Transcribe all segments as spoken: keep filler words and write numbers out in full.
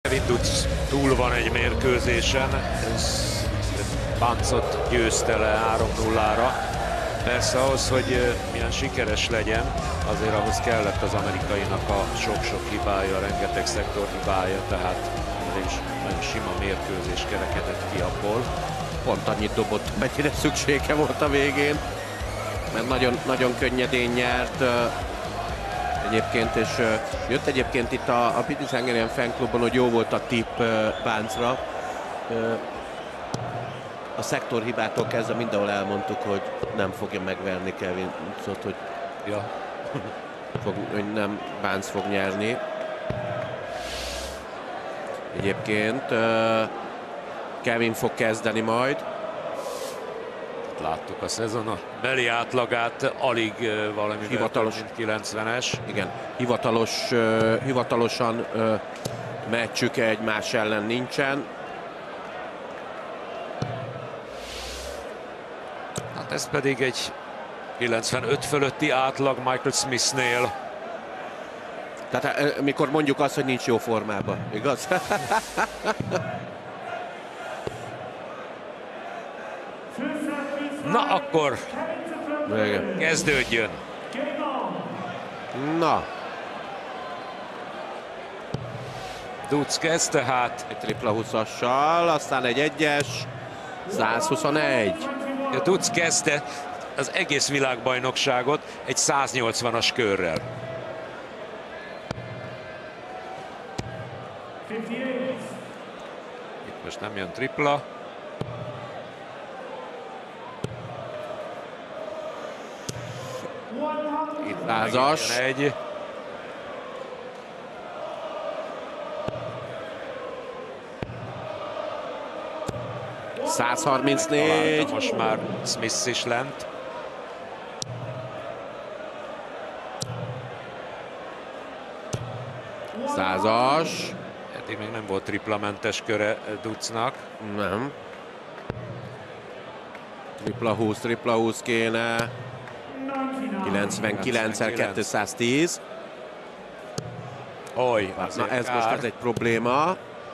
Kevin Dutz túl van egy mérkőzésen, Bancot győzte le három nullára. Persze ahhoz, hogy milyen sikeres legyen, azért ahhoz kellett az amerikainak a sok-sok hibája, rengeteg szektor hibája, tehát is nagyon sima mérkőzés kerekedett ki abból. Pont annyit dobott, mennyire szüksége volt a végén, mert nagyon, nagyon könnyedén nyert egyébként, és jött egyébként itt a, a Pity Hungarian fanklubban, hogy jó volt a tipp Báncra. A szektor hibától kezdve mindenhol elmondtuk, hogy nem fogja megverni Kevin Dutzot, hogy, ja. fog, hogy nem Bánc fog nyerni. Egyébként Kevin fog kezdeni majd. Láttuk a szezon a beli átlagát, alig valami hivatalos kilencvenes. Igen, hivatalos, hivatalosan meccsük egymás ellen nincsen. Hát ez pedig egy kilencvenöt fölötti átlag Michael Smithnél. Tehát mikor mondjuk azt, hogy nincs jó formában, igaz? Na akkor igen. Kezdődjön. Na. Dutz kezd tehát. Egy tripla húszassal, aztán egy egyes, száz huszonegy. A Dutz kezdte az egész világbajnokságot egy száznyolcvanas körrel. Itt most nem jön tripla. Itt százas. Egy. száz harmincnégy. Most már Smith is lent. Százas. Eddig még nem volt triplamentes köre Dutznak. Nem. Tripla húsz, tripla húsz kéne. kilencvenkilenc kétszáztíz. Oly, na ez kár. Most ez egy probléma.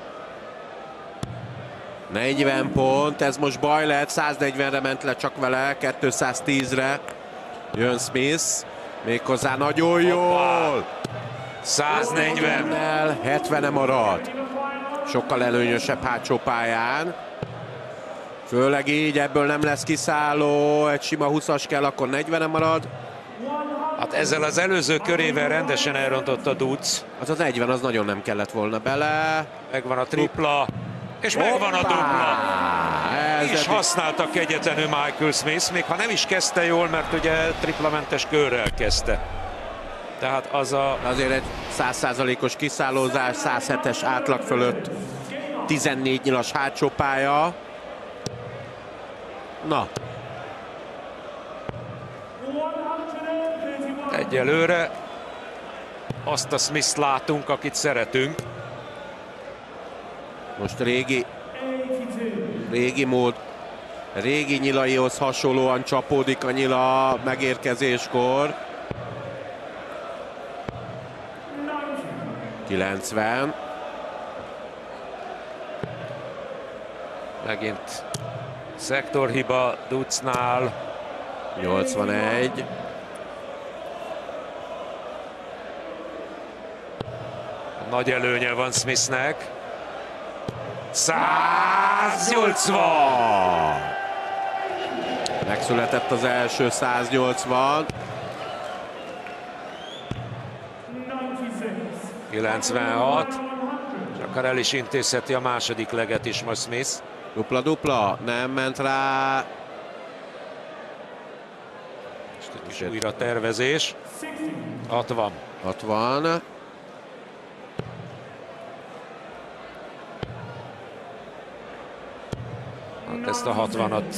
negyven pont, ez most baj lehet, száznegyvenre ment le csak vele, kétszáztízre. Jön Smith, méghozzá nagyon jól. száznegyvennel hetvene marad. Sokkal előnyösebb hátsó pályán. Főleg így, ebből nem lesz kiszálló, egy sima húszas kell, akkor negyvene marad. Hát ezzel az előző körével rendesen elrontott a Dutz. Az a negyven, az nagyon nem kellett volna bele. Megvan a tripla, és Hoppá! Megvan a dupla. Ez és használta kegyetlenül Michael Smith, még ha nem is kezdte jól, mert ugye triplamentes körrel kezdte. Tehát az a... Azért egy száz százalékos kiszállózás, száz hetes átlag fölött, tizennégy nyilas hátsó pálya. Na. Egyelőre azt a Smith látunk, akit szeretünk. Most régi, régi mód, régi nyilaihoz hasonlóan csapódik a nyila megérkezéskor. kilencven. Megint szektorhiba Dutznál. nyolcvanegy. Nagy előnye van Smithnek. száznyolcvan! Megszületett az első száznyolcvan. kilencvenhat. És akár el is intézheti a második leget is most Smith. Dupla-dupla, nem ment rá. És újra tervezés. hatvan. hatvan. Hát ezt a hatvanat,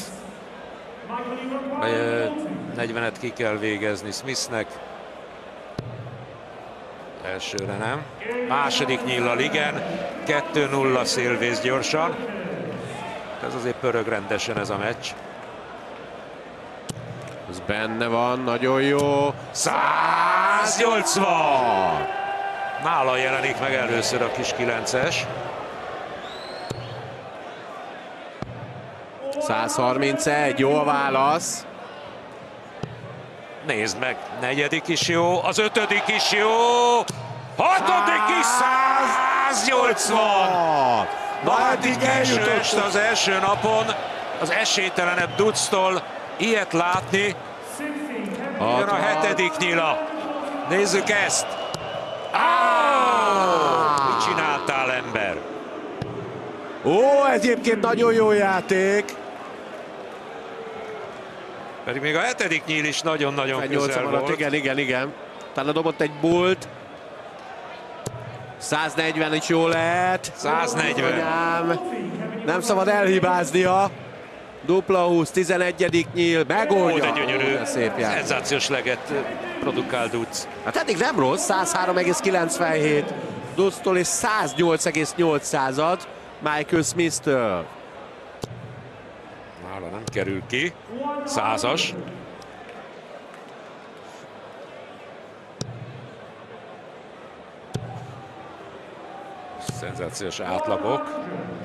negyvenet ki kell végezni Smithnek. Elsőre nem. Második nyíllal igen. kettő nulla szélvész gyorsan. Ez azért pörög rendesen ez a meccs. Ez benne van, nagyon jó. száznyolcvan! Nála jelenik meg először a kis kilences. száz harmincegy, jó a válasz. Nézd meg, negyedik is jó, az ötödik is jó, hatodik is száznyolcvan! Na hát így első este az első napon az esélytelenebb Dutztól ilyet látni. Jön a hetedik nyila. Nézzük ezt. Ah! Mit csináltál, ember? Ó, egyébként nagyon jó játék. Pedig még a hetedik nyíl is nagyon-nagyon közel volt. Igen, igen, igen. Talán dobott egy bult. száznegyven is jó lehet. száznegyven. Anyám. Nem szabad elhibáznia. Dupla húsz, tizenegyedik nyíl, megoldja. Ó, de gyönyörű, szép játék. szenzációs leget produkál Dutz. Hát eddig nem rossz, száz három egész kilencvenhét Dutztól és száz nyolc egész nyolc Michael Smith-től. Nála nem kerül ki. Százas. Szenzációs átlagok.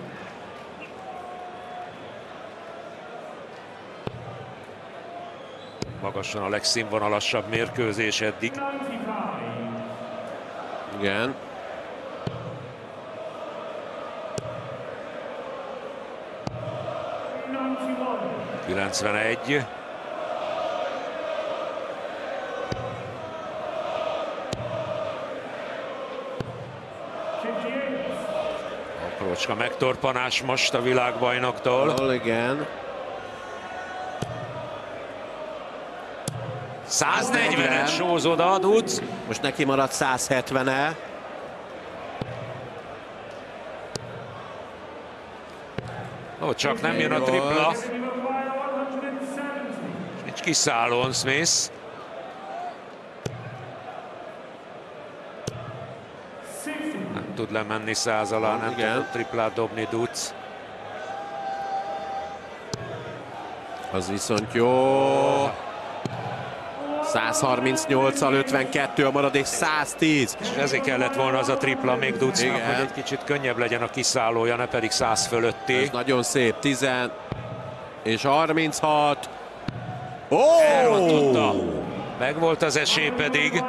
Magasan a legszínvonalasabb mérkőzés eddig. Igen. kilencvenegy. Aprócska megtorpanás most a világbajnoktól. Oh, igen. száznegyvenes sózod a Dutz. Most neki maradt száz hetven. Ó, csak nem jön a tripla. Nincs kiszállón Smith. Nem tud lemenni száz alá, nem igen. tud triplát dobni Dutz. Az viszont jó. száz harmincnyolccal ötvenkettő a maradék száz tíz. És ezért kellett volna az a tripla még Dutznak, hogy egy kicsit könnyebb legyen a kiszállója, ne pedig száz fölötti. Ez nagyon szép. tíz és harminchat. Ó! Elrontotta. Megvolt az esély pedig.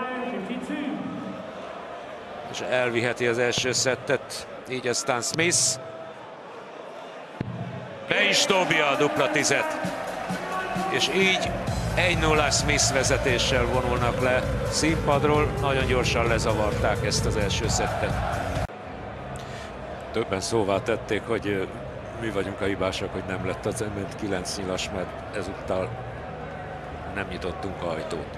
És elviheti az első szettet. Így aztán Smith. Be is dobja a dupla tizet. És így egy nulla Smith vezetéssel vonulnak le színpadról. Nagyon gyorsan lezavarták ezt az első szettet. Többen szóvá tették, hogy mi vagyunk a hibásak, hogy nem lett az elment kilenc nyilas, mert ezúttal nem nyitottunk ajtót.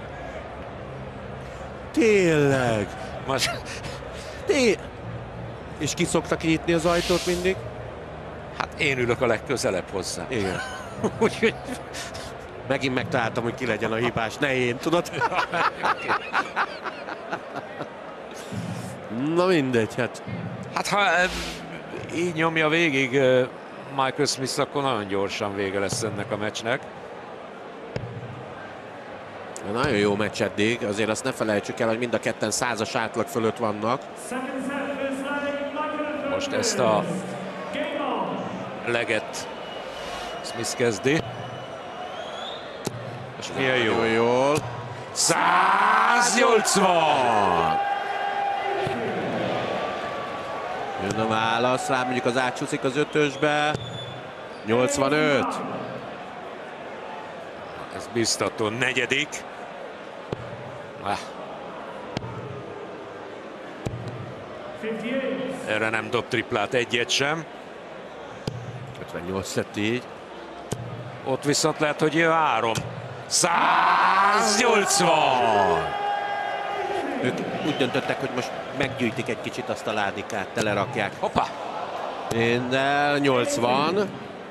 Tényleg. Most... Té És ki szokta kinyitni az ajtót mindig? Hát én ülök a legközelebb hozzá. Igen. Úgyhogy megint megtaláltam, hogy ki legyen a hibás, ne én, tudod? Na mindegy, hát. Hát ha így nyomja végig Michael Smith, akkor nagyon gyorsan vége lesz ennek a meccsnek. Nagyon jó meccs eddig, azért azt ne felejtsük el, hogy mind a ketten százas átlag fölött vannak. Most ezt a leget Smith kezdi. És milyen jó. Jó, jól. száznyolcvan! Jön a válasz rá, mondjuk az átsúszik az ötösbe. nyolcvanöt. Ez biztató. Negyedik. Ah. Erre nem dob triplát, egyet sem. ötvennyolc lett így. Ott viszont lehet, hogy jön három. száznyolcvan! Ők úgy döntöttek, hogy most meggyűjtik egy kicsit azt a ládikát, telerakják. Hoppá! Minden nyolcvan.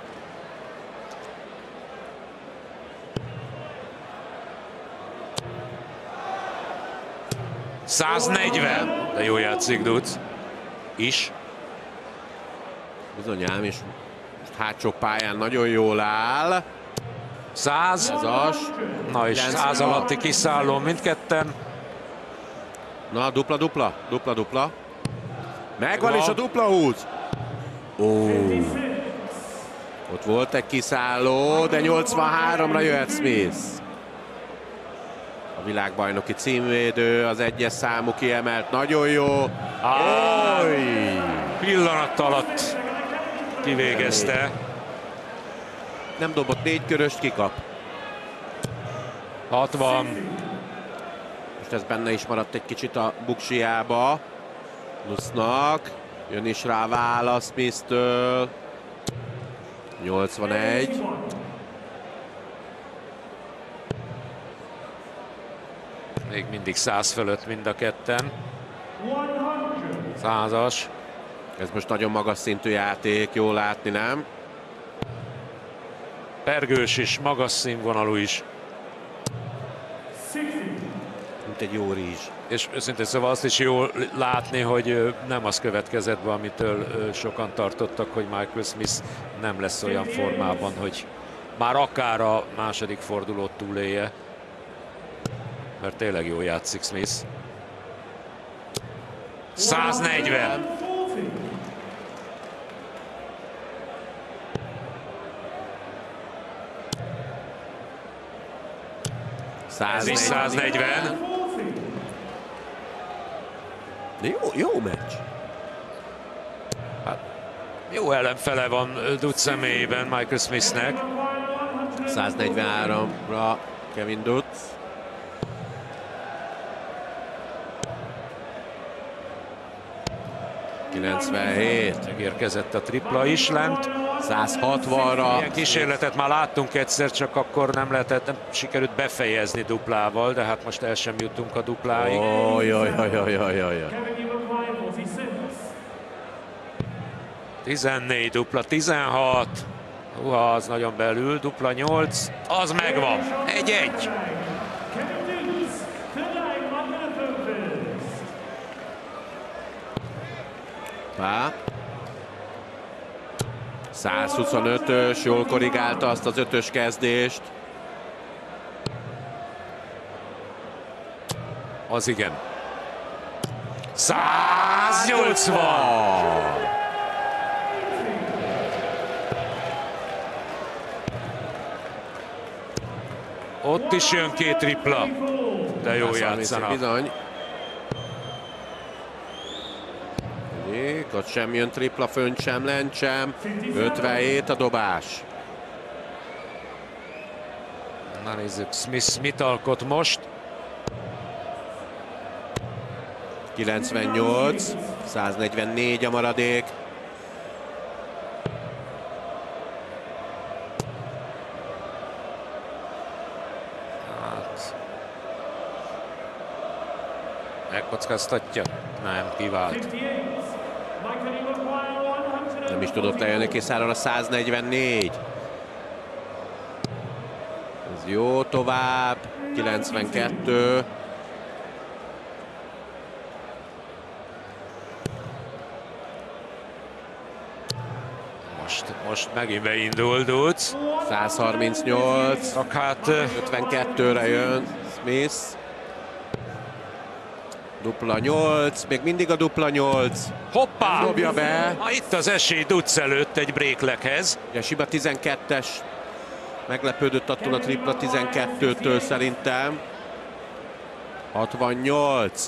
száznegyven! De jó játszik Dutz. Is. Bizonyám, és most hátsó pályán nagyon jól áll. száz. Százas. Na és száz alatti kiszálló mindketten. Na, dupla, dupla, dupla, dupla. Megvan is a dupla húsz. Ó. Ott volt egy kiszálló, de nyolcvanháromra jöhet Smith. A világbajnoki címvédő, az egyes számú kiemelt, nagyon jó. Á, pillanat alatt kivégezte. Nem dobott négy köröst, kikap. hatvan. Most ez benne is maradt egy kicsit a buksiába. Nusznak. Jön is rá válasz Smith-től. nyolcvanegy. Még mindig száz fölött mind a ketten. Százas. Ez most nagyon magas szintű játék, jó látni, nem? Pergős is, magas színvonalú is. Mint egy jó rizs. És őszintén szóval azt is jó látni, hogy nem az következett be, amitől sokan tartottak, hogy Michael Smith nem lesz olyan formában, hogy már akár a második fordulót túlélje. Mert tényleg jól játszik Smith. száznegyven. Ez is száznegyven. Jó, jó meccs. Hát, jó ellenfele van Dutt személyében Michael Smithnek. száznegyvenháromra Kevin Dutt. kilencvenhét. Megérkezett a tripla is lent. százhatvanra. Ilyen kísérletet már láttunk egyszer, csak akkor nem lehetett, nem sikerült befejezni duplával, de hát most el sem jutunk a dupláig. Ojjajjajjajjajjaj. tizennégy dupla, tizenhat. Uha, az nagyon belül, dupla nyolc. Az megvan. Egy-egy. Pá. százhuszonötös, jól korrigálta azt az ötös kezdést. Az igen. száznyolcvan! Ott is jön két tripla, de jó játszanak. Bizony. Ott sem jön tripla, fönt sem, lent sem. ötvenhét a dobás. Na nézzük, Smith mit alkot most. kilencvennyolc, száznegyvennégy a maradék. Hát. Megkockáztatja? Nem, kivált. Nem is tudott lejönni Készáron a száznegyvennégy. Ez jó, tovább. kilencvenkettő. Most, most megint beindul Dutt. százharmincnyolc. Csak hát ötvenkettőre jön Smith. Dupla nyolc, még mindig a dupla nyolc. hoppá! Dobja be. Ha itt az esély Dutt előtt egy breaklekhez. Ugye Siba tizenkettes. Meglepődött attól a tripla tizenkettőtől szerintem. hatvannyolc.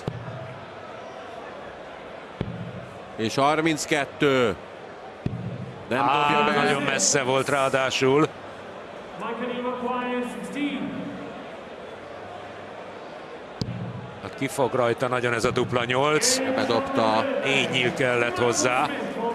És harminckettő. Nem Á, dobja be. nagyon messze volt ráadásul. Hát kifog rajta nagyon ez a dupla nyolc. Bedobta. Négy nyíl kellett hozzá.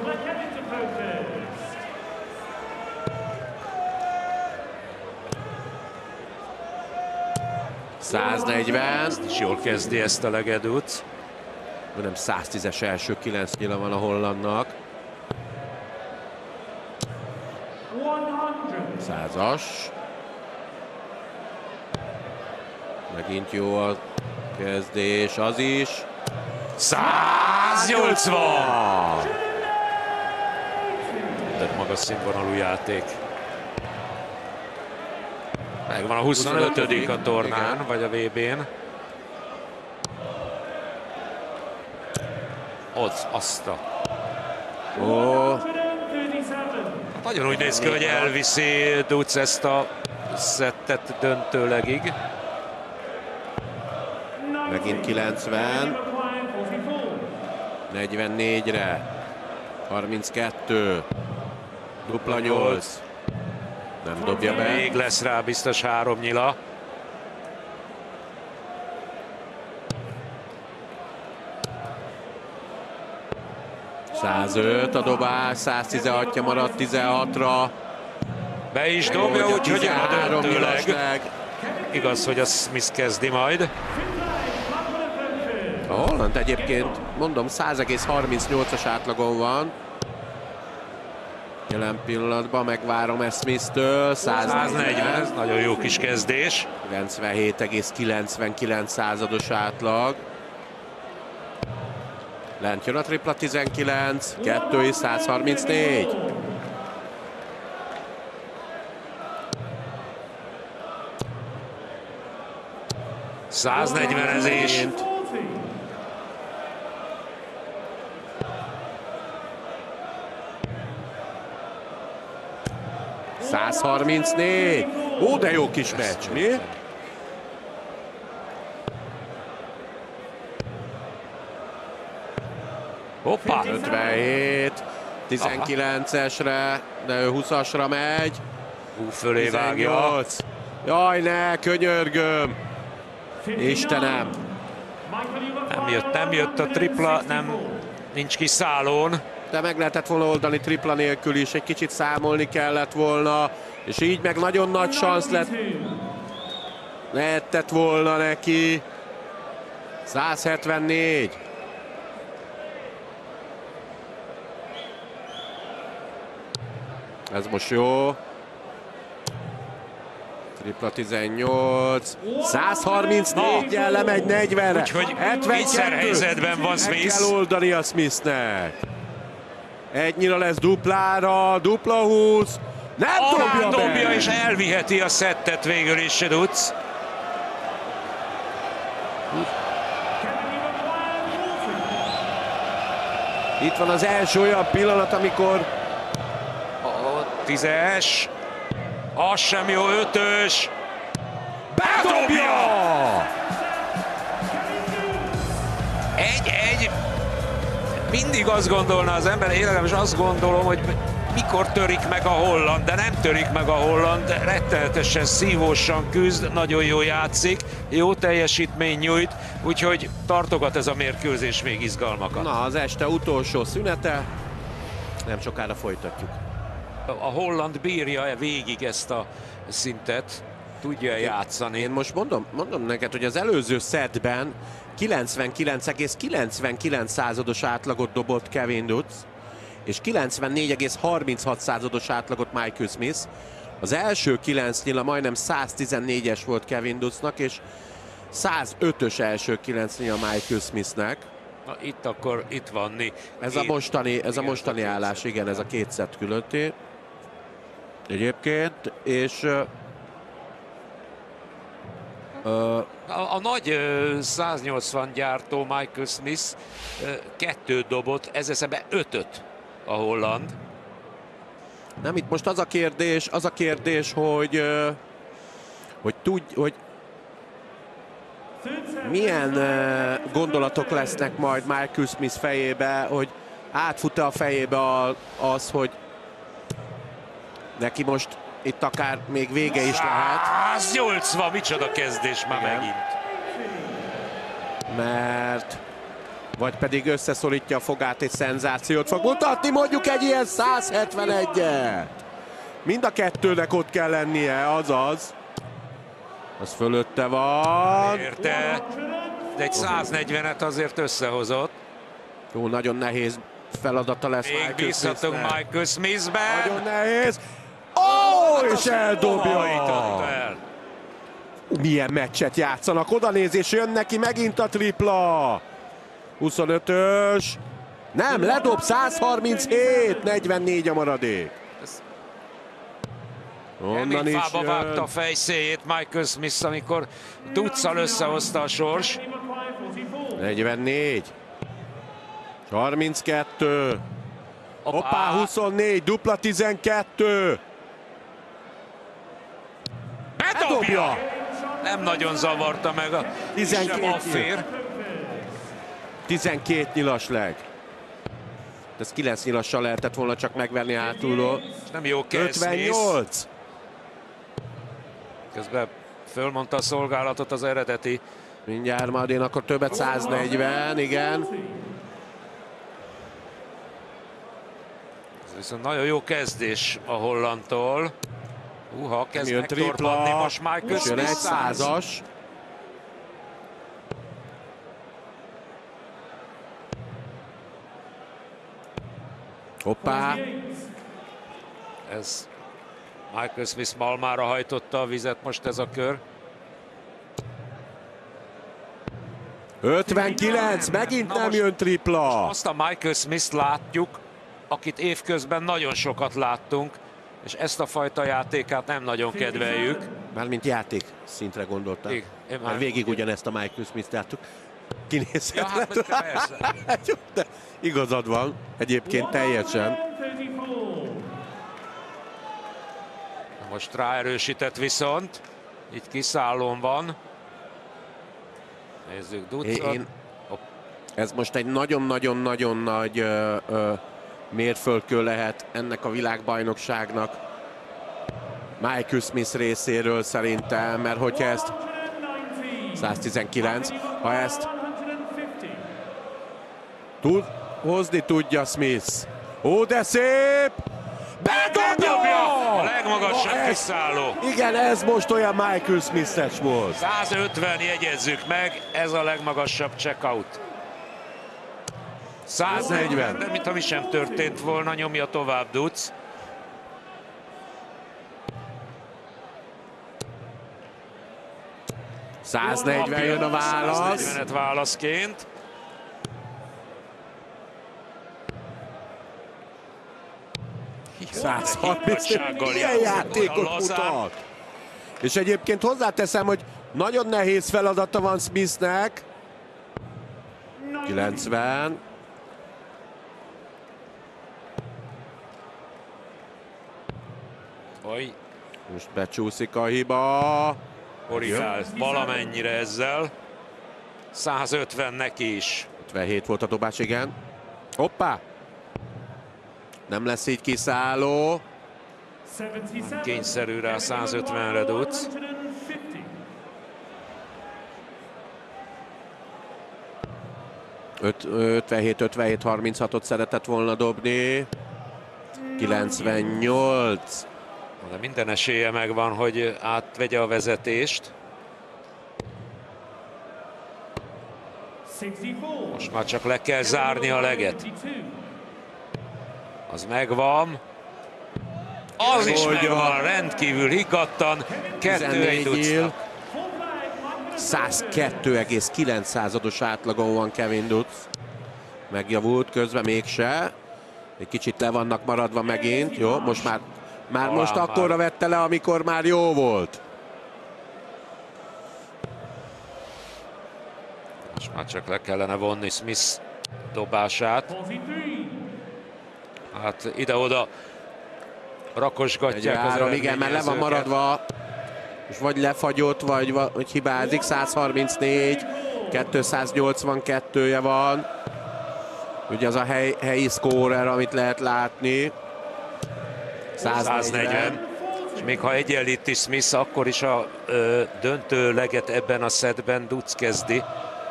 száznegyven. És jól kezdi ezt a legedut. Nem száztízes első kilenc nyila van a hollandnak. Százas. Megint jó a kezdés, az is. száznyolcvan! Tehát magas színvonalú játék. Megvan a huszonötödik a tornán, igen. vagy a vé bén. ott azt a... Ó, Nagyon úgy néz ki, hogy elviszi Dutz ezt a szettet döntőlegig. megint kilencven. negyvennégyre. harminckettő. Dupla nyolc. Nem dobja be. Még lesz rá biztos három nyila. százöt a dobás, száztizenhatja maradt tizenhatra. Be is dobja, úgyhogy jön a döntőleg. nyilasleg. Igaz, hogy a Smith kezdi majd. A holland egyébként, mondom, száz egész harmincnyolcas átlagon van. Jelen pillanatban megvárom ezt Smith-től. száznegyven, ez nagyon jó kis kezdés. kilencvenhét egész kilencvenkilenc százados átlag. Lent jön a tripla tizenkilenc, kettő és százharmincnégy. száznegyvenezés. százharmincnégy. Ó, de jó kis meccs, mi? Hoppá! ötvenhét, tizenkilencesre, de ő húszasra megy. Hú, fölé vágja. tizennyolc. Jaj, ne, könyörgöm! Istenem! Nem jött, nem jött a tripla, nem, nincs kis szálón. De meg lehetett volna oldani tripla nélkül is, egy kicsit számolni kellett volna, és így meg nagyon nagy szansz lett. Lehetett volna neki. százhetvennégy. Ez most jó. Tripla tizennyolc. százharmincnégyel lemegy negyvenre. Úgyhogy vízszer helyzetben van Smith. Meg kell oldani a Smithnek. Egy nyila lesz duplára, dupla húsz. Nem Alá dobja, dobja be. és elviheti a szettet végül is Dutz. Itt van az első olyan pillanat, amikor A tízes. Az sem jó, ötös. Bedobja! Egy-egy. Mindig azt gondolna az ember, én legalábbis azt gondolom, hogy mikor törik meg a holland, de nem törik meg a holland, rettenetesen szívósan küzd, nagyon jó játszik, jó teljesítmény nyújt, úgyhogy tartogat ez a mérkőzés még izgalmakat. na, az este utolsó szünete, nem sokára folytatjuk. A holland bírja-e végig ezt a szintet? Tudja játszani? Én most mondom, mondom neked, hogy az előző szettben kilencvenkilenc egész kilencvenkilenc százados átlagot dobott Kevin Dutz, és kilencvennégy egész harminchat százados átlagot Michael Smith. Az első kilenc nyila majdnem száztizennégyes volt Kevin Dutznak, és százötös első kilenc nyila Michael Smithnek. Na, itt akkor itt van. Ez a mostani, ez a mostani állás, igen, ez a két szett különté. Egyébként, és uh, uh, A, a nagy uh, száznyolcvan gyártó Michael Smith uh, kettőt dobott, ez eszembe ötöt a holland. nem, itt most az a kérdés, az a kérdés, hogy uh, hogy tudj, hogy milyen uh, gondolatok lesznek majd Michael Smith fejébe, hogy átfut-e a fejébe az, hogy neki most itt akár még vége is lehet. száznyolcvan, micsoda kezdés már Igen. megint. Mert vagy pedig összeszorítja a fogát, egy szenzációt fog mutatni, mondjuk egy ilyen százhetvenegyet. Mind a kettőnek ott kell lennie, azaz. Az fölötte van. Érte, de egy száznegyvenet azért összehozott. Jó, nagyon nehéz feladata lesz Még Michael bízhatunk Smithnek. Michael Smithben. Nagyon nehéz. Ó, oh, és eldobja. Hajtott el. Milyen meccset játszanak, oda néz és jön neki megint a tripla. huszonötös. Nem, ledob, százharminchét, negyvennégy a maradék. Onnan is Fába vágta a jön. fejszéjét Michael Smith, amikor Dutzal összehozta a sors. negyvennégy. harminckettő. Hoppá, huszonnégy, dupla tizenkettő. Bedobja! Nem nagyon zavarta meg a tizenkét affér. tizenkét nyilas leg. Ez kilenc nyilassal lehetett volna csak megverni hátulról. Nem jó kezdés. ötvennyolc. Közben fölmondta a szolgálatot az eredeti. Mindjárt majd én akkor többet, száznegyven, igen. Ez viszont nagyon jó kezdés a hollandtól. Uha, kezd Jön megtorpanni tripla, most Michael jön Smith egy százas. Hoppá! Ez Michael Smith malmára hajtotta a vizet most ez a kör. ötvenkilenc, megint Na nem most- jön tripla. Azt a Michael Smith-t látjuk, akit évközben nagyon sokat láttunk, és ezt a fajta játékát nem nagyon kedveljük. Mármint játék szintre gondoltam. Igen, én már- Mert végig ugyanezt a Michael Smith-t láttuk. Ja, Kinézhetetlen. hát persze. De igazad van, egyébként teljesen. Most ráerősített viszont. Itt kiszállón van. Nézzük Ducot. Én, ez most egy nagyon-nagyon-nagyon nagy ö, ö, mérföldkő lehet ennek a világbajnokságnak Michael Smith részéről szerintem, mert hogyha ezt száztizenkilenc, ha ezt tud, hozni tudja Smith. Ó, de szép! Bedobja! A legmagasabb Na, ez- kiszálló. Igen, ez most olyan Michael Smith-es volt. százötven, jegyezzük meg, ez a legmagasabb checkout. száznegyven, de mintha mi sem történt volna, nyomja tovább Duc. száznegyven jön a válasz. száznegyvenet válaszként. százharminc, Higgadtsággal milyen játszik, játékot olyan lazán. mutat. És egyébként hozzáteszem, hogy nagyon nehéz feladata van Smithnek. kilencven. Oly, Most becsúszik a hiba. korrigál valamennyire ezzel. százötven neki is. ötvenhét volt a dobás, igen. Hoppá! Nem lesz így kiszálló. Kényszerű rá százötvenre Duc. ötvenhét ötvenhét harminchatot szeretett volna dobni. kilencvennyolc. De minden esélye megvan, hogy átvegye a vezetést. Most már csak le kell zárni a leget. Az megvan. Az is Megoldja. megvan, rendkívül higgadtan. Kettő egy tizennégy nyíl. Ducnak. százkettő egész kilenc százados átlagon van Kevin Dutz. Megjavult közben mégse. Egy kicsit le vannak maradva megint. Jó, most már, már Talán most már. akkorra vette le, amikor már jó volt. Most már csak le kellene vonni Smith dobását. Hát ide-oda Egy rakosgatják az három, igen, mert le van eredményezőket. maradva. És vagy lefagyott, vagy, vagy hibázik. százharmincnégy, kétszáznyolcvankettője van. Ugye az a hely, helyi scorer, amit lehet látni. száznegyven. És még ha egyenlíti Smith, akkor is a ö, döntő leget ebben a szettben Duc kezdi.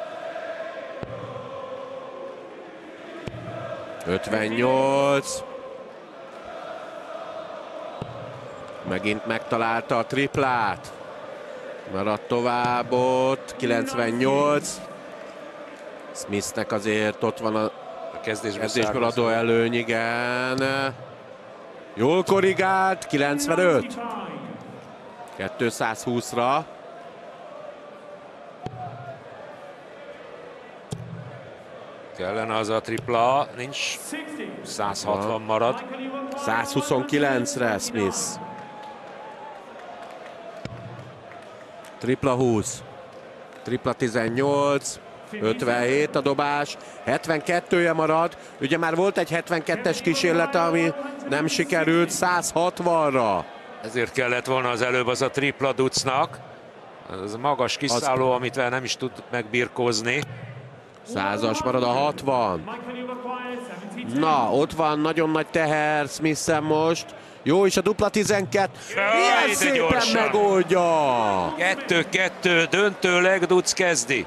ötvennyolc. Megint megtalálta a triplát. Maradt tovább ott. kilencvennyolc. Smithnek azért ott van a A kezdésből, kezdésből adó előny, igen. Jól korrigált. kilencvenöt. kétszázhúszra. Kellene az a tripla, nincs. százhatvan marad. százhuszonkilencre Smith. Tripla húsz. Tripla tizennyolc. ötvenhét a dobás, hetvenkettője marad. Ugye már volt egy hetvenkettes kísérlete, ami nem sikerült, száz hatvanra. Ezért kellett volna az előbb az a tripla Dutznak. Ez magas kiszálló, az... amit nem is tud megbirkózni. Százas marad a hatvan. Na, ott van nagyon nagy teher Smith-en most. Jó, és a dupla tizenkettő. Ilyen szépen gyorsan megoldja. kettő-kettő döntőleg Dutz kezdi.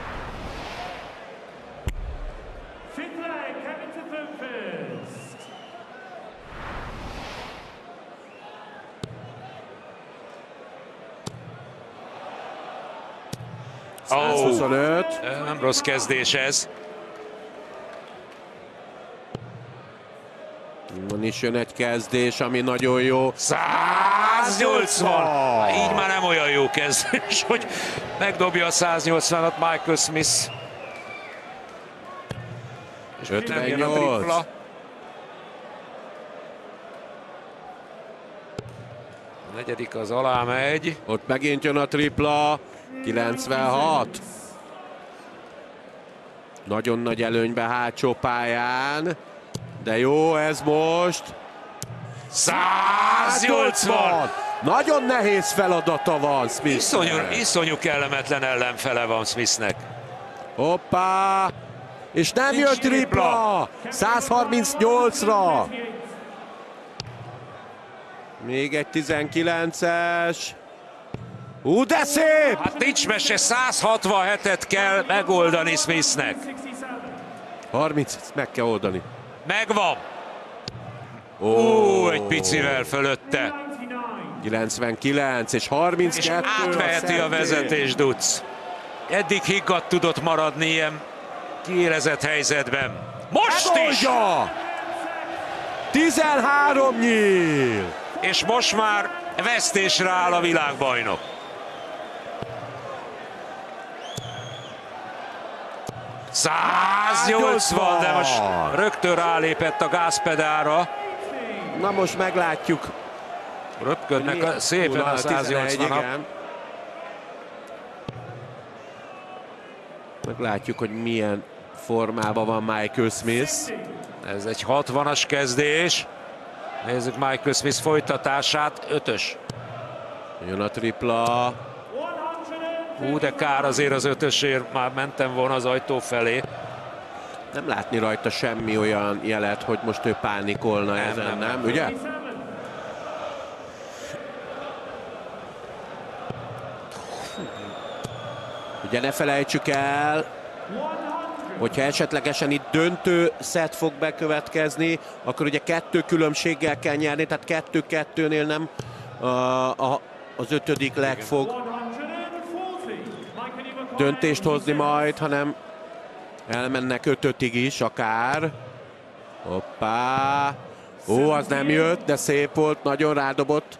százhuszonöt. Oh, nem rossz kezdés ez. Van is jön egy kezdés, ami nagyon jó. száznyolcvan! Így már nem olyan jó kezdés, hogy megdobja a száznyolcvanat Michael Smith. És ötvennyolc. A negyedik az alá megy. Ott megint jön a tripla. kilencvenhat. Nagyon nagy előnybe hátsó pályán. De jó ez most. száznyolcvan! Nagyon nehéz feladata van Smith. Iszonyú, iszonyú kellemetlen ellenfele van Smithnek. Hoppá! És nem jön tripla! százharmincnyolcra! Még egy tizenkilences. Ú, de szép! Hát nincs mese, százhatvanhetet kell megoldani Smithnek. harminc, meg kell oldani. Megvan. Ó, oh, egy picivel fölötte. kilencvenkilenc és harminckettő. És átveheti a, a vezetés Dutz. Eddig higgadt tudott maradni ilyen kiérezett helyzetben. Most is! tizenhárom nyíl! És most már vesztésre áll a világbajnok. száznyolcvan, de most rögtön rálépett a gázpedálra. Na most meglátjuk. Röpködnek a, szépen a száznyolcvanak. Meglátjuk, hogy milyen formában van Michael Smith. Ez egy hatvanas kezdés. Nézzük Michael Smith folytatását. Ötös. Jön a tripla. Hú, de kár azért az ötösért, már mentem volna az ajtó felé. Nem látni rajta semmi olyan jelet, hogy most ő pánikolna nem, ezen, nem, nem, ugye? Ugye ne felejtsük el, hogyha esetlegesen itt döntő szett fog bekövetkezni, akkor ugye kettő különbséggel kell nyerni, tehát kettő-kettőnél nem a, a, az ötödik leg fog döntést hozni majd, hanem elmennek ötötig is akár. Hoppá! Ó, az nem jött, de szép volt, nagyon rádobott.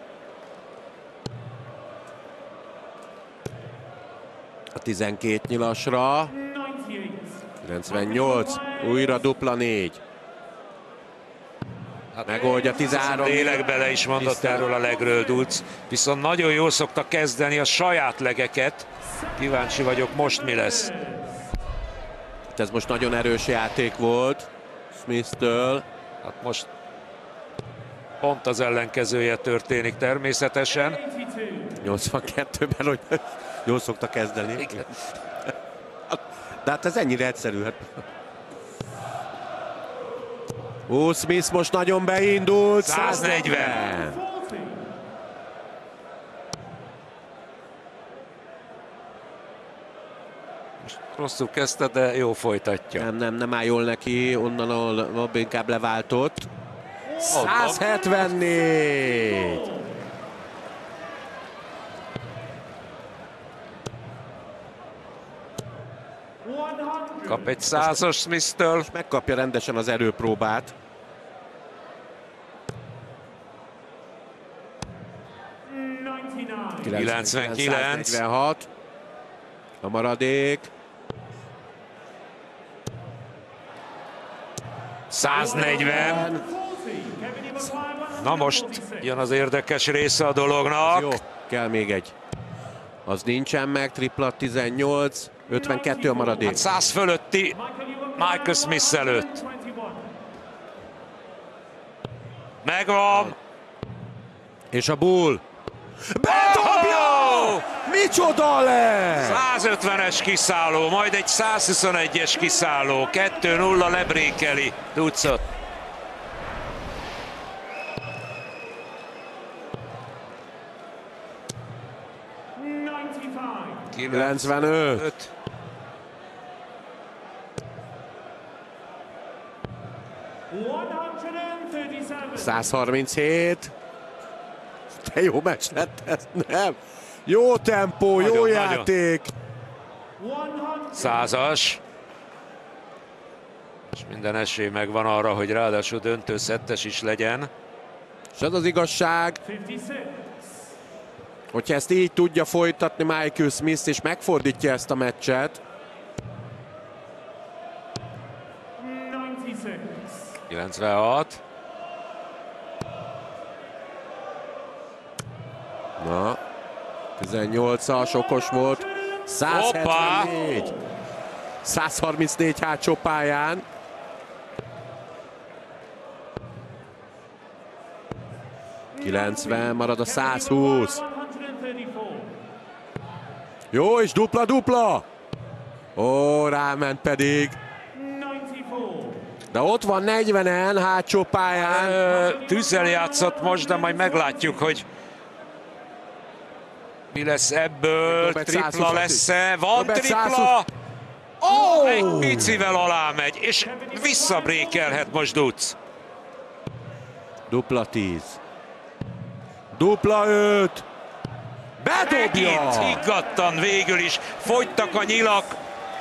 A tizenkét nyilasra. kilencvennyolc, újra dupla négy. Hát megoldja tizenhárom. Lélek bele is mondott Tisztán. Erről a legről Dutz. Viszont nagyon jól szokta kezdeni a saját legeket. Kíváncsi vagyok, most mi lesz. Ez most nagyon erős játék volt Smith-től. Hát most pont az ellenkezője történik természetesen. nyolcvankettőben, hogy jól szokta kezdeni. Igen. De hát ez ennyire egyszerű. Ó, Smith most nagyon beindult. száznegyven. Most rosszul kezdte, de jó folytatja. Nem, nem, nem áll jól neki, onnan ahol inkább leváltott. százhetvennégy. Kap egy százas Smith-től. Megkapja rendesen az erőpróbát. kilencvenkilenc. negyvenhat. A maradék. száznegyven. Na most jön az érdekes része a dolognak. Jó, kell még egy. Az nincsen meg, tripla tizennyolc. ötvenkettő a maradék. Hát száz fölötti Michael Smith előtt. Megvan! És a Bull. Bedobja! Micsoda le! százötvenes kiszálló, majd egy százhuszonegyes kiszálló. kettő nulla lebrékeli Dutzot. kilencvenöt. százharminchét. De jó meccs lett ez, nem? Jó tempó, jó nagyon, játék. Százas. És minden esély megvan arra, hogy ráadásul döntő szettes is legyen. És az az igazság, hogyha ezt így tudja folytatni Michael Smith, és megfordítja ezt a meccset. kilencvenhat. Na, tizennyolcas okos volt. százhetvennégy. százharmincnégy hátsó pályán. kilencven, marad a százhúsz. Jó, és dupla-dupla. Ó, ráment pedig. De ott van negyvenen hátsó pályán. Ö, tűzzel játszott most, de majd meglátjuk, hogy mi lesz ebből. Robert Tripla lesz-e? Van Robert tripla! Oh! Egy picivel alámegy, és visszabrékelhet most Dutz. Dupla tíz. Dupla öt. Bedobja! Megint higgadtan végül is. Fogytak a nyilak.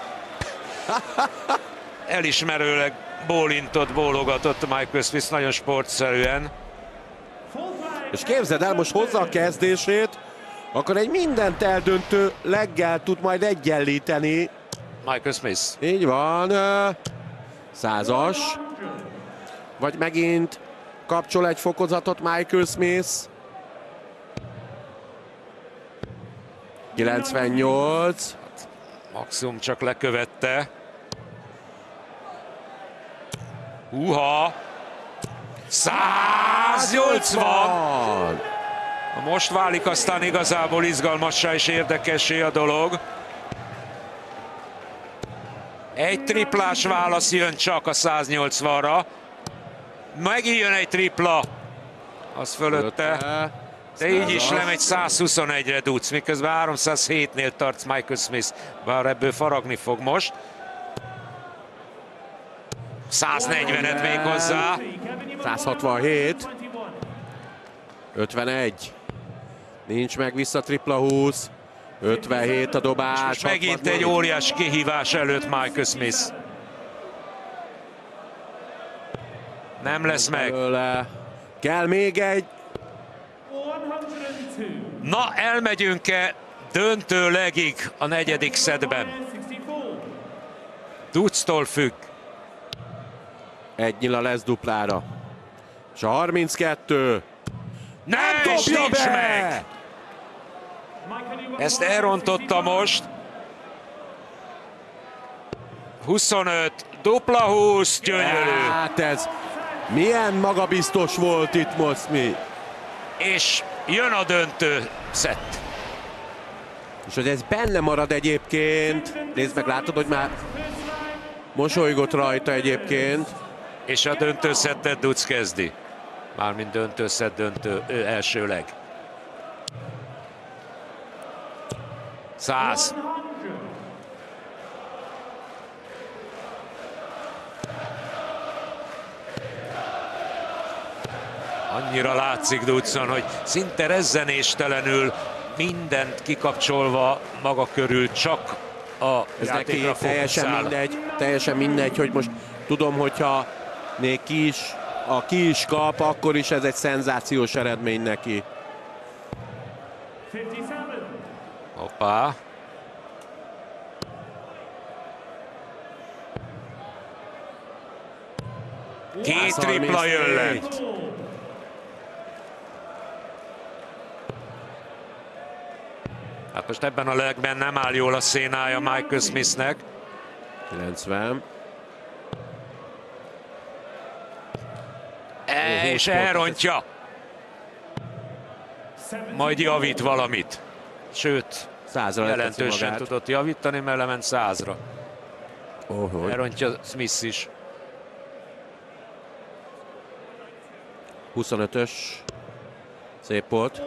Elismerőleg bólintott, bólogatott Michael Smith nagyon sportszerűen. És képzeld el, most hozza a kezdését, akkor egy mindent eldöntő leggel tud majd egyenlíteni. Michael Smith. Így van. Százas. Vagy megint kapcsol egy fokozatot Michael Smith. kilencvennyolc. Maximum csak lekövette. Húha! száznyolcvan! Most válik aztán igazából izgalmassá és érdekessé a dolog. Egy triplás válasz jön csak a száznyolcvanra. Megint jön egy tripla. Az fölötte. De így is lemegy százhuszonegyre Dutz, miközben háromszázhétnél tartsz Michael Smith. Bár ebből faragni fog most. száznegyvenet még hozzá. százhatvanhét. ötvenegy. Nincs meg vissza tripla húsz. ötvenhét a dobás. És megint egy óriás kihívás előtt Michael Smith. Nem lesz meg. Belőle. Kell még egy. Na, elmegyünk-e döntőlegig a negyedik szedben? Dutztól függ. Egy nyila lesz duplára. És a harminckettő. Nem, és nincs meg! Ezt elrontotta most. huszonöt, dupla húsz, gyönyörű. Hát ez milyen magabiztos volt itt most mi. És jön a döntő szett. És hogy ez benne marad egyébként. Nézd meg, látod, hogy már mosolygott rajta egyébként. És a döntő szettet Dutz kezdi. Mármint döntő szett, döntő ő, elsőleg. száz. Annyira látszik Dutzon, hogy szinte rezzenéstelenül mindent kikapcsolva maga körül, csak a Ez neki játékra teljesen fókuszál. mindegy, teljesen mindegy, hogy most tudom, hogyha még ki is, a ki is kap, akkor is ez egy szenzációs eredmény neki. Hoppá. Két tripla jön lent. Hát Hát most ebben a legben nem áll jól a szénája Michael Smithnek. kilencven. E, és elrontja. Majd javít valamit. Sőt, Százra jelentősen tudott javítani, mert lement százra. Oh, elrontja Smith is. huszonötös. Szép volt.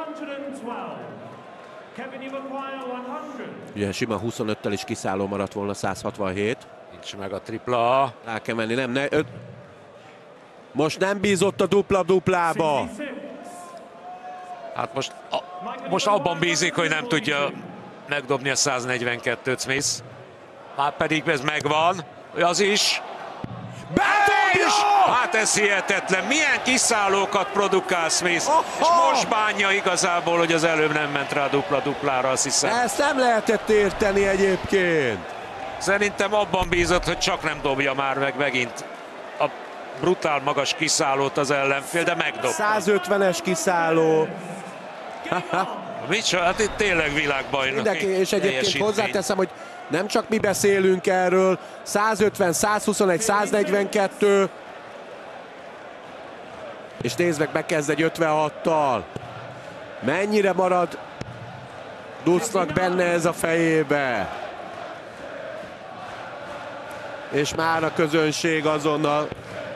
Ugye sima huszonöttel is kiszálló maradt volna, száz hatvanhét. Nincs meg a tripla. Rá kell menni, nem, ne, öt. Most nem bízott a dupla-duplába. Hát most, a, most abban bízik, hogy nem tudja megdobni a száznnegyvenkettőt Smith. Már pedig ez megvan, az is. És, hát ez hihetetlen. Milyen kiszállókat produkál Smith. Oh, oh. És most bánja igazából, hogy az előbb nem ment rá dupla-duplára, azt hiszem. Ezt nem lehetett érteni egyébként. Szerintem abban bízott, hogy csak nem dobja már meg megint a brutál magas kiszállót az ellenfél, de megdobta. százötvenes kiszálló. Micsoda, hát itt tényleg világbajnok. És egyébként hozzáteszem, hogy nem csak mi beszélünk erről, százötven, százhuszonegy, száznegyvenkettő, és nézd meg, bekezd egy ötvenhattal. Mennyire marad Dutznak benne ez a fejébe? És már a közönség azonnal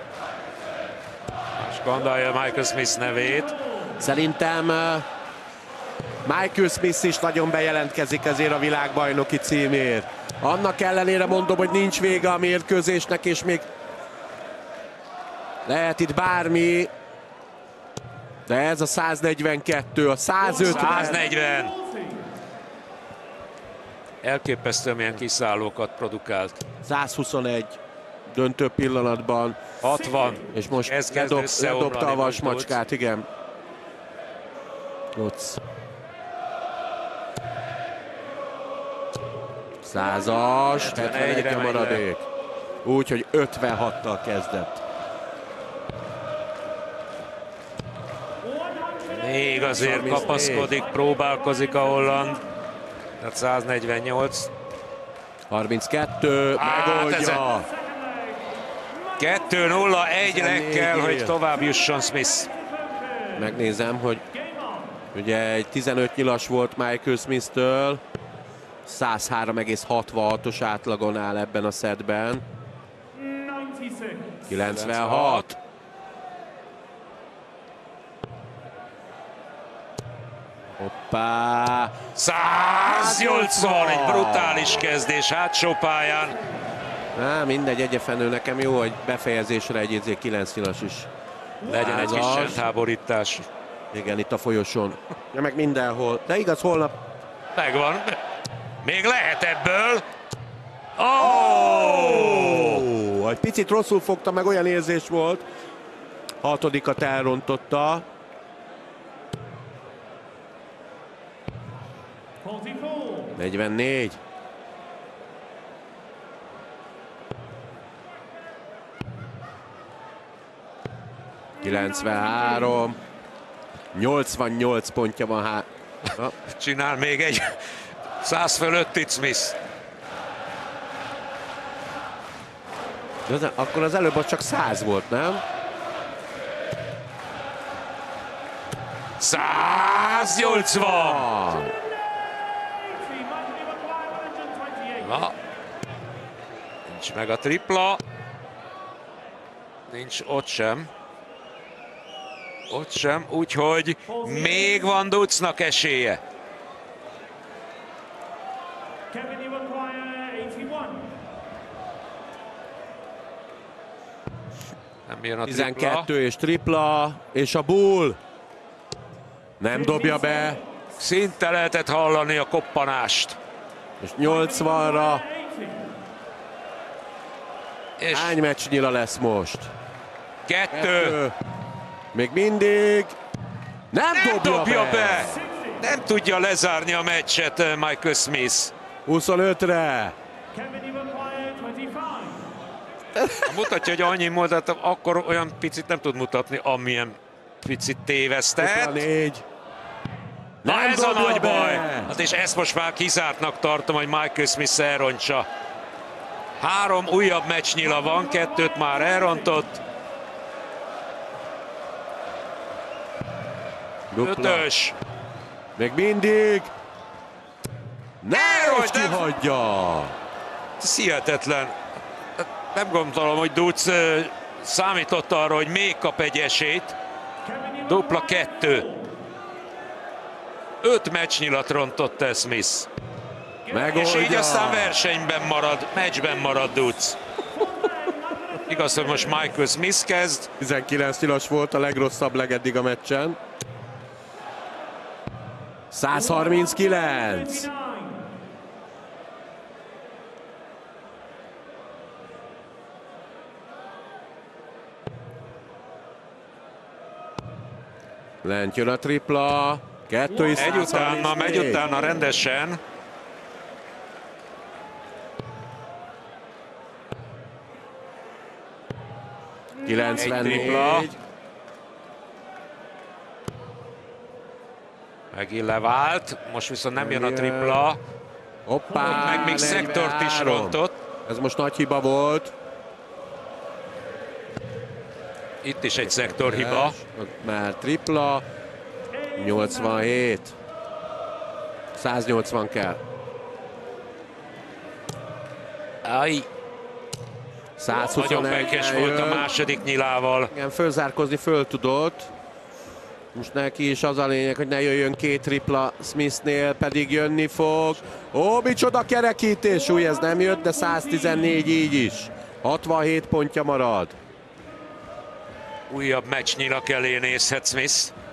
gondolja Michael Smith nevét. Szerintem Michael Smith is nagyon bejelentkezik ezért a világbajnoki címért. Annak ellenére mondom, hogy nincs vége a mérkőzésnek, és még lehet itt bármi, de ez a száznegyvenkettő, a százötven. száznegyven. Elképesztő, milyen kiszállókat produkált. százhuszonegy döntő pillanatban. hatvan. És most ez ledob, ledobta a vasmacskát, igen. Ott. Százas, hetvenegyre maradék. Úgyhogy ötvenhattal kezdett. Még azért kapaszkodik, próbálkozik a holland. Tehát száznegyvennyolc. harminckettő, megoldja. kettő nulla, egyre kell, hogy tovább jusson Smith. Megnézem, hogy ugye egy tizenöt nyilas volt Michael Smith-től. száz három egész hatvanhatos átlagon áll ebben a szettben. kilencvenhat. Hoppá! száznyolcvan, egy brutális kezdés hátsó pályán. Á, mindegy, egyefenő, nekem jó, hogy befejezésre egy izé kilenc nyilas is. Legyen egy kis csendháborítás. Igen, itt a folyosón. Ja, meg mindenhol. De igaz, holnap. Megvan. Még lehet ebből. Oh! Oh! Egy picit rosszul fogta, meg olyan érzés volt. Hatodikat elrontotta. negyvennégy. kilencvenhárom. nyolcvannyolc pontja van hát. Csinál még egy száz fölöttit Smith. De akkor az előbb az csak száz volt, nem? száznyolcvan! Na, nincs meg a tripla. Nincs ott sem. Ott sem, úgyhogy még van Dutznak esélye. Nem jön a tripla. tizenkettő és tripla, és a bull. Nem dobja be. Szinte lehetett hallani a koppanást. És nyolcvanra. És hány meccsnyira lesz most? Kettő. Kettő. Még mindig. Nem, Nem dobja, dobja be. be. Nem tudja lezárni a meccset Michael Smith. huszonötre. Mutatja, hogy annyi módot, akkor olyan picit nem tud mutatni, amilyen picit tévesztett. négy. Na Nem ez a dobja nagy be! baj! Hát és ezt most már kizártnak tartom, hogy Michael Smith elrontsa. Három újabb meccsnyila van, kettőt már elrontott. Dupla. Ötös. Még mindig. Ne, Elrolt, és nem- kihagyja. Ez hihetetlen. Nem gondolom, hogy Duc ö, számított arra, hogy még kap egy esélyt. Dupla kettő. Öt meccsnyilat rontott el Smith. Megoldja. És így aztán versenyben marad, meccsben marad Duc. Igaz, hogy most Michael Smith kezd. tizenkilenc nyilas volt a legrosszabb legeddig a meccsen. száz harminckilenc. Lent jön a tripla. Kettő is Megy utána, megy utána rendesen. kilencvennégy. Megint levált, most viszont nem jön a jön. tripla. Hoppá, Meg még szektort is negyvenhárom. rontott. Ez most nagy hiba volt. Itt is egy szektorhiba. Ott már tripla. nyolcvanhét. száznyolcvan kell. Aj, nagyon százhuszonegy pekes volt a második nyilával. Igen, fölzárkozni föl tudott. Most neki is az a lényeg, hogy ne jöjjön két tripla Smithnél, pedig jönni fog. Ó, micsoda kerekítés! Új, ez nem jött, de száztizennégy így is. hatvanhét pontja marad. Újabb meccsnyilak elé nézhet Smith.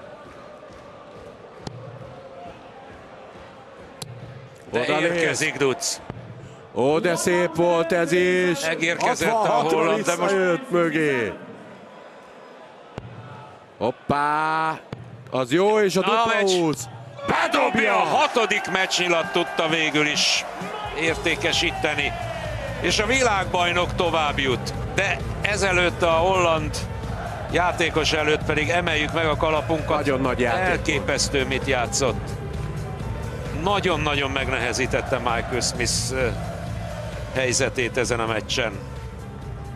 De Oda néz. érkezik Duc. Ó, de szép volt ez is. Megérkezett a hatvanhatra holland, de most- visszajött mögé. Hoppá! Az jó, és a Na, dupla meccs. húsz. Bedobja! A hatodik meccsnyilat tudta végül is értékesíteni. És a világbajnok tovább jut. De ezelőtt a holland játékos előtt pedig emeljük meg a kalapunkat. Nagyon nagy játék volt. Elképesztő, mit játszott. Nagyon-nagyon megnehezítette Michael Smith eh, helyzetét ezen a meccsen.